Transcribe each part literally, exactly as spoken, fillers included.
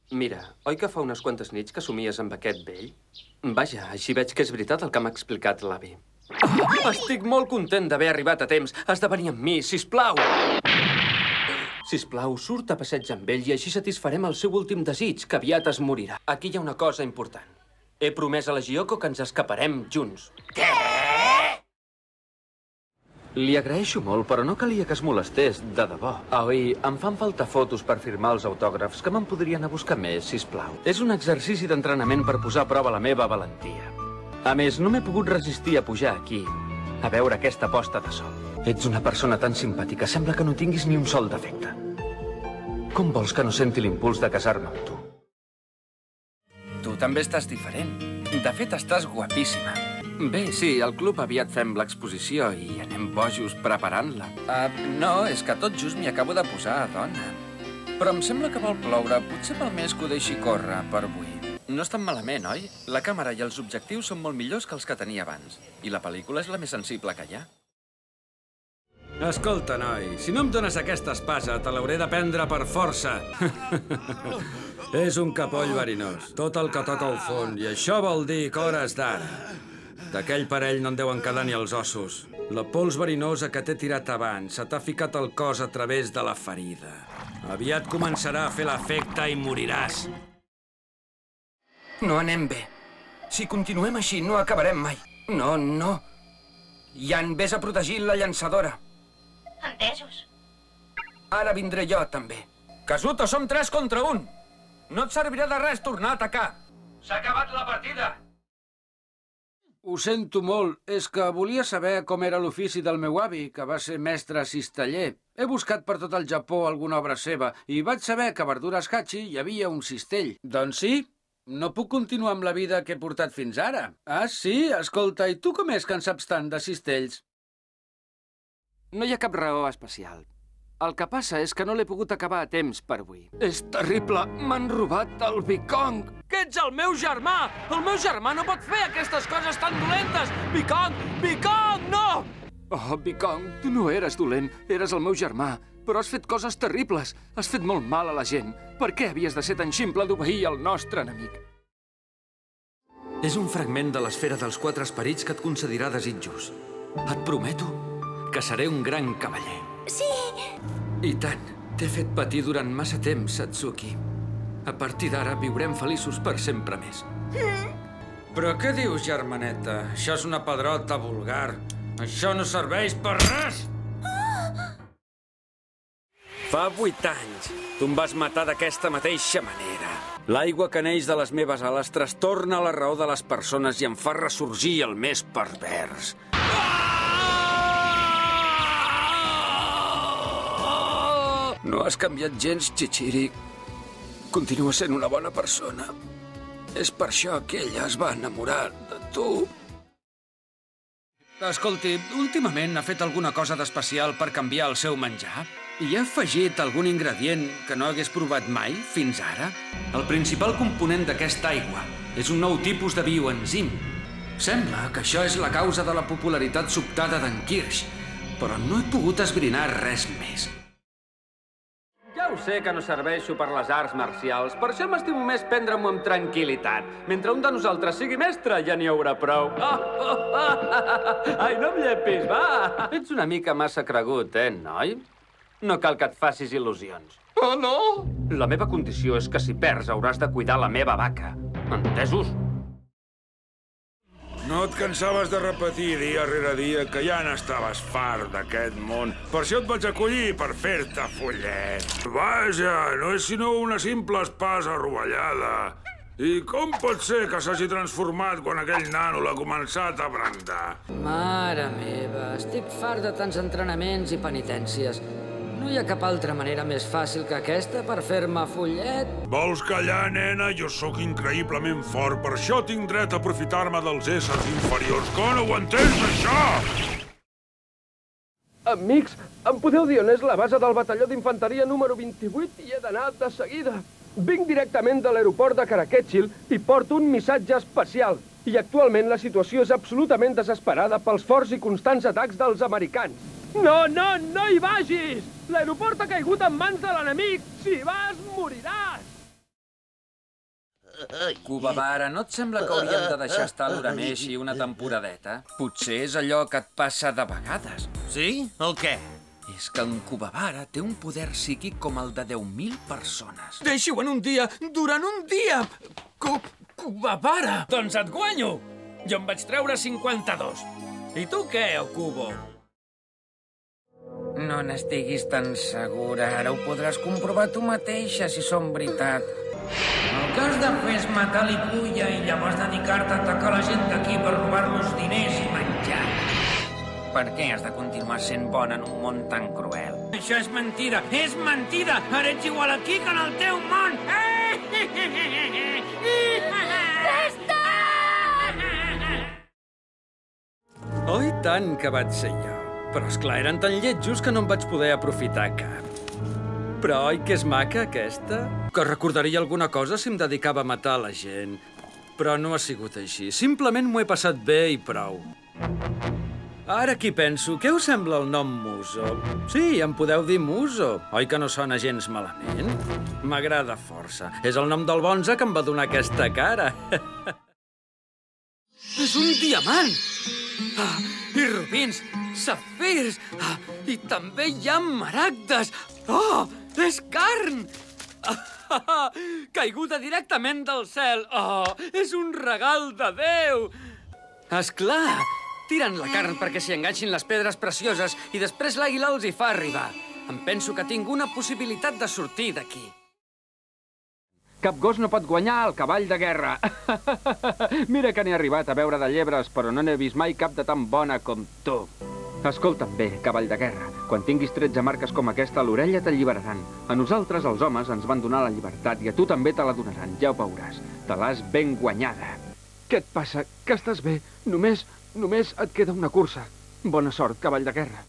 Mira, oi que fa unes quantes nits que somies amb aquest vell? Vaja, així veig que és veritat el que m'ha explicat l'avi. Oh, estic molt content d'haver arribat a temps. Has de venir amb mi, sisplau. Sisplau, surt a passeig amb ell i així satisfarem el seu últim desig, que aviat es morirà. Aquí hi ha una cosa important. He promès a la Gyoko que ens escaparem junts. Què? Li agraeixo molt, però no calia que es molestés, de debò. Oi, em fan falta fotos per firmar els autògrafs, que me'n podrien anar a buscar més, sisplau. És un exercici d'entrenament per posar a prova la meva valentia. A més, no m'he pogut resistir a pujar aquí, a veure aquesta posta de sol. Ets una persona tan simpàtica, sembla que no tinguis ni un sol defecte. Com vols que no senti l'impuls de casar-me amb tu? Tu també estàs diferent. De fet, estàs guapíssima. Bé, sí, al club aviat fem l'exposició i anem bojos preparant-la. Uh, no, és que tot just m'hi acabo de posar, dona. Però em sembla que vol ploure. Potser pel més que ho deixi córrer per avui. No és tan malament, oi? La càmera i els objectius són molt millors que els que tenia abans. I la pel·lícula és la més sensible que hi ha. Escolta, noi, si no em dones aquesta espasa, te l'hauré de prendre per força. És un capoll verinós, tot el que toca al fons, i això vol dir que hores d'ara. D'aquell parell no en deuen quedar ni els ossos. La pols verinosa que t'he tirat abans se t'ha ficat al cos a través de la ferida. Aviat començarà a fer l'efecte i moriràs. No anem bé. Si continuem així, no acabarem mai. No, no. Jan, vés a protegir la llançadora. Entesos. Ara vindré jo, també. Kazuto, som tres contra un. No et servirà de res tornar a atacar. S'ha acabat la partida. Ho sento molt. És que volia saber com era l'ofici del meu avi, que va ser mestre cisteller. He buscat per tot el Japó alguna obra seva i vaig saber que a Verdures Hachi hi havia un cistell. Doncs sí, no puc continuar amb la vida que he portat fins ara. Ah, sí? Escolta, i tu com és que en saps tant de cistells? No hi ha cap raó especial. El que passa és que no l'he pogut acabar a temps per avui. És terrible! M'han robat el Bikong! Que ets el meu germà! El meu germà no pot fer aquestes coses tan dolentes! Bikong! Bikong, no! Oh, Bikong, tu no eres dolent. Eres el meu germà. Però has fet coses terribles. Has fet molt mal a la gent. Per què havies de ser tan ximple d'obeir el nostre enemic? És un fragment de l'esfera dels quatre esperits que et concedirà desitjos. Et prometo que seré un gran cavaller. Sí! I tant. T'he fet patir durant massa temps, Satsuki. A partir d'ara viurem feliços per sempre més. Mm. Però què dius, germaneta? Això és una pedrota vulgar. Això no serveix per res! Oh! Fa vuit anys. Tu em vas matar d'aquesta mateixa manera. L'aigua que neix de les meves ales trastorna la raó de les persones i em fa ressorgir el més pervers. No has canviat gens, Chichiri. Continua sent una bona persona. És per això que ella es va enamorar de tu. Escolti, últimament ha fet alguna cosa d'especial per canviar el seu menjar? Hi ha afegit algun ingredient que no hagués provat mai fins ara? El principal component d'aquesta aigua és un nou tipus de bioenzim. Sembla que això és la causa de la popularitat sobtada d'en Kirsch, però no he pogut esbrinar res més. Ja ho sé que no serveixo per les arts marcials, per això m'estimo més prendre-m'ho amb tranquil·litat. Mentre un de nosaltres sigui mestre, ja n'hi haurà prou. Oh, oh, oh. Ai, no em llepis, va! Ets una mica massa cregut, eh, noi? No cal que et facis il·lusions. Oh, no! La meva condició és que si perds hauràs de cuidar la meva vaca. Entesos? No et cansaves de repetir dia rere dia que ja n'estaves fart d'aquest món. Per això et vaig acollir, per fer-te follet. Vaja, no és sinó una simple espasa rovellada. I com pot ser que s'hagi transformat quan aquell nano l'ha començat a brandar? Mare meva, estic fart de tants entrenaments i penitències. No hi ha cap altra manera més fàcil que aquesta per fer-me follet? Vols callar, nena? Jo sóc increïblement fort, per això tinc dret a aprofitar-me dels éssers inferiors. Que no ho entens, això? Amics, em podeu dir on és la base del batalló d'infanteria número vint-i-vuit i he d'anar de seguida. Vinc directament de l'aeroport de Karaketchil i porto un missatge especial. I actualment la situació és absolutament desesperada pels forts i constants atacs dels americans. No, no, no hi vagis! L'aeroport ha caigut en mans de l'enemic! Si vas, moriràs! Cubavara, no et sembla que hauríem de deixar estar l'Urameshi una temporadeta? Potser és allò que et passa de vegades. Sí? El què? És que en Cubavara té un poder psíquic com el de deu mil persones. Deixi-ho en un dia, durant un dia! Cu Cubavara! Doncs et guanyo! Jo en vaig treure cinquanta-dos. I tu què, Okubo? No n'estiguis tan segura. Ara ho podràs comprovar tu mateixa, si són veritat. El que has de fer és matar l'Ikuya i llavors dedicar-te a atacar la gent d'aquí per robar-los diners i menjar. Per què has de continuar sent bona en un món tan cruel? Això és mentida! És mentida! Ara ets igual aquí que en el teu món! Resta! Oh, i tant que vaig ser jo. Però, esclar, eren tan lletjos que no em vaig poder aprofitar cap. Però oi que és maca, aquesta? Que recordaria alguna cosa si em dedicava a matar la gent. Però no ha sigut així. Simplement m'ho he passat bé i prou. Ara aquí penso, què us sembla el nom Muso? Sí, em podeu dir Muso. Oi que no sona gens malament? M'agrada força. És el nom del bonze que em va donar aquesta cara. És un diamant! Ah, i rubins, safirs, ah, i també hi ha maragdes. Oh, és carn! Ah, caiguda directament del cel. Oh, és un regal de Déu! Esclar, tiren la carn perquè s'hi enganxin les pedres precioses i després l'àguila els hi fa arribar. Em penso que tinc una possibilitat de sortir d'aquí. Cap gos no pot guanyar el cavall de guerra. Mira que n'he arribat a veure de llebres, però no n'he vist mai cap de tan bona com tu. Escolta'm bé, cavall de guerra. Quan tinguis tretze marques com aquesta a l'orella t'alliberaran. A nosaltres, els homes, ens van donar la llibertat i a tu també te la donaran, ja ho veuràs. Te l'has ben guanyada. Què et passa? Que estàs bé? Només, només et queda una cursa. Bona sort, cavall de guerra.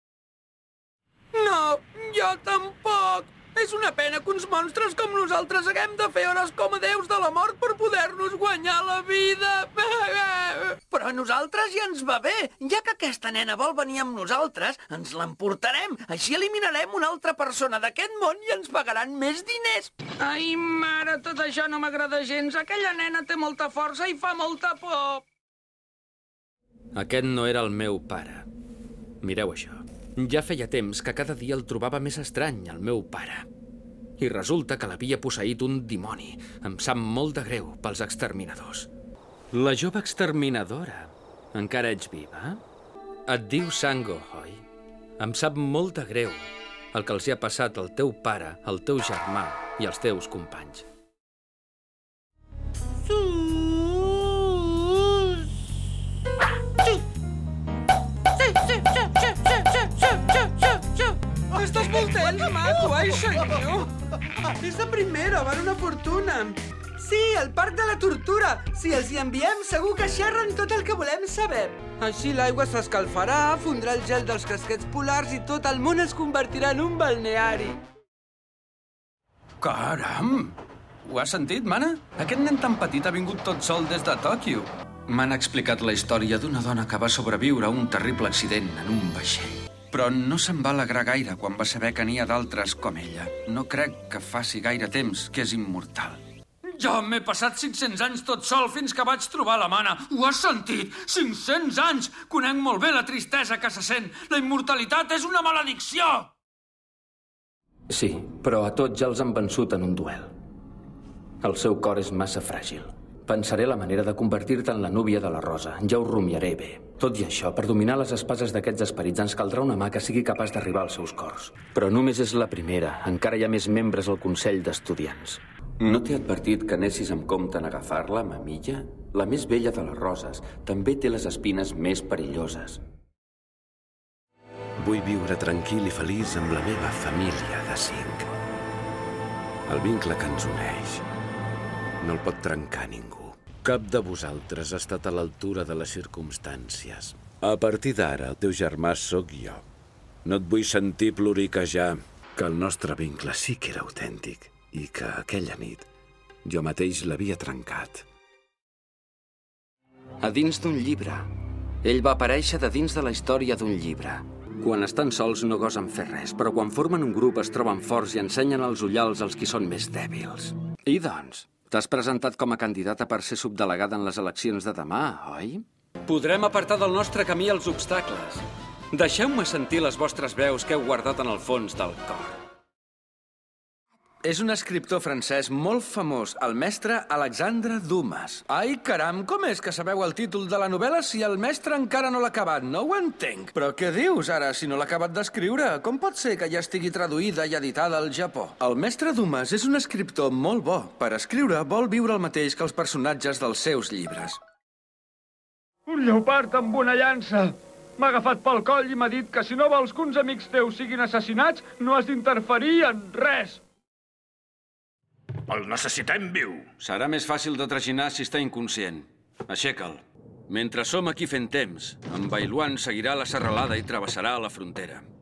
No, jo tampoc! És una pena que uns monstres com nosaltres haguem de fer hores com a déus de la mort per poder-nos guanyar la vida. Però a nosaltres ja ens va bé. Ja que aquesta nena vol venir amb nosaltres, ens l'emportarem. Així eliminarem una altra persona d'aquest món i ens pagaran més diners. Ai, mare, tot això no m'agrada gens. Aquella nena té molta força i fa molta por. Aquest no era el meu pare. Mireu això. Ja feia temps que cada dia el trobava més estrany, el meu pare. I resulta que l'havia posseït un dimoni. Em sap molt de greu pels exterminadors. La jove exterminadora. Encara ets viva? Et diu Sango, oi? Em sap molt de greu el que els hi ha passat al teu pare, al teu germà i als teus companys. Estàs molt tens, maco, ai, senyor. És la primera, val una fortuna. Sí, el parc de la tortura. Si els hi enviem, segur que xerren tot el que volem saber. Així l'aigua s'escalfarà, fondrà el gel dels casquets polars i tot el món es convertirà en un balneari. Caram! Ho has sentit, mana? Aquest nen tan petit ha vingut tot sol des de Tòquio. M'han explicat la història d'una dona que va sobreviure a un terrible accident en un vaixell. Però no se'n va alegrar gaire quan va saber que n'hi ha d'altres com ella. No crec que faci gaire temps que és immortal. Jo m'he passat cinc-cents anys tot sol fins que vaig trobar la mana. Ho has sentit? cinc-cents anys! Conec molt bé la tristesa que se sent. La immortalitat és una maledicció! Sí, però a tots ja els han vençut en un duel. El seu cor és massa fràgil. Pensaré la manera de convertir-te en la núvia de la Rosa. Ja ho rumiaré bé. Tot i això, per dominar les espases d'aquests esperits ens caldrà una mà que sigui capaç d'arribar als seus cors. Però només és la primera. Encara hi ha més membres al Consell d'Estudiants. No t'he advertit que anessis amb compte en agafar-la, mamilla? La més vella de les roses. També té les espines més perilloses. Vull viure tranquil i feliç amb la meva família de cinc. El vincle que ens uneix no el pot trencar ningú. Cap de vosaltres ha estat a l'altura de les circumstàncies. A partir d'ara, el teu germà sóc jo. No et vull sentir ploriquejar que el nostre vincle sí que era autèntic i que aquella nit jo mateix l'havia trencat. A dins d'un llibre. Ell va aparèixer de dins de la història d'un llibre. Quan estan sols no gosen fer res, però quan formen un grup es troben forts i ensenyen els ullals als qui són més dèbils. I doncs, T'has presentat com a candidata per ser subdelegada en les eleccions de demà, oi? Podrem apartar del nostre camí els obstacles. Deixeu-me sentir les vostres veus que heu guardat en el fons del cor. És un escriptor francès molt famós, el mestre Alexandre Dumas. Ai, caram, com és que sabeu el títol de la novel·la si el mestre encara no l'ha acabat? No ho entenc. Però què dius, ara, si no l'ha acabat d'escriure? Com pot ser que ja estigui traduïda i editada al Japó? El mestre Dumas és un escriptor molt bo. Per escriure vol viure el mateix que els personatges dels seus llibres. Un lleopard amb una llança. M'ha agafat pel coll i m'ha dit que si no vols que uns amics teus siguin assassinats, no has d'interferir en res. El necessitem viu. Serà més fàcil de traginar si està inconscient. Aixeca'l. Mentre som aquí fent temps, en Bailuan seguirà la serralada i travessarà la frontera.